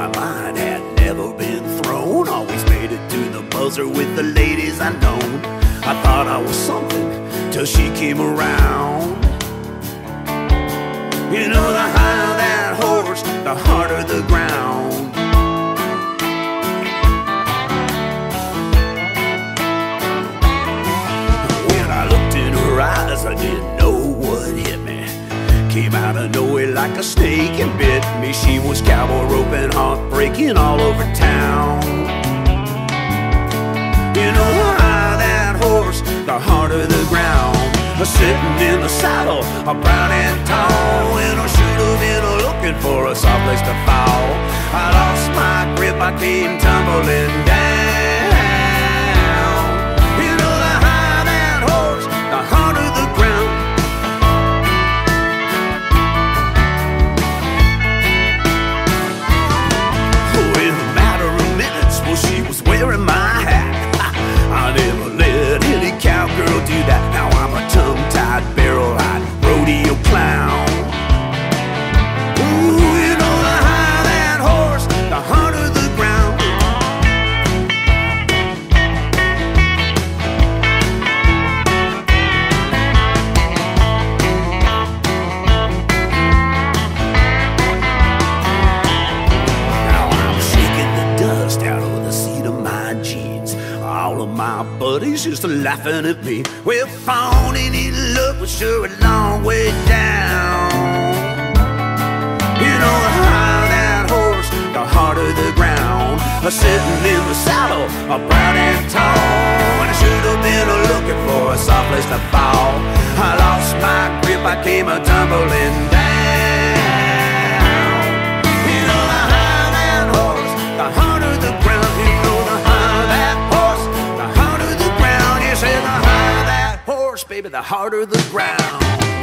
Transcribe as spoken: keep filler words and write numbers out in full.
my line had never been thrown. Always made it to the buzzer with the ladies I known. I thought I was something till she came around. You know, the higher that horse, the harder the ground. When I looked in her eyes, I didn't know what hit me. Came out of nowhere like a snake and bit me. She was cowboy roping, heartbreaking all over town. You know, the higher that horse, the harder the ground. Sitting in the saddle, a brown and tall, and I should have been looking for a soft place to fall. I lost my grip, I came tumbling down. You know, the higher that horse, the harder the ground. In a matter of minutes, well, she was wearing my hat. I never let any cowgirl do that. Now I'm a tongue-tied, barrel-eyed rodeo clown. Ooh, you know, the higher that horse, the harder the ground. Now I'm shaking the dust out of the seat of my jeans. All of my buddies just laughing at me. Well, fawning in love was sure a long way down. You know, the higher that horse, the harder the ground. Sitting in the saddle, a brown and tall, and I should have been looking for a soft place to fall. I lost my grip, I came a tumbling down. You know, the higher that horse, the harder the ground. You know, the higher that horse, the harder the ground. You say the higher that horse, baby, the harder the ground.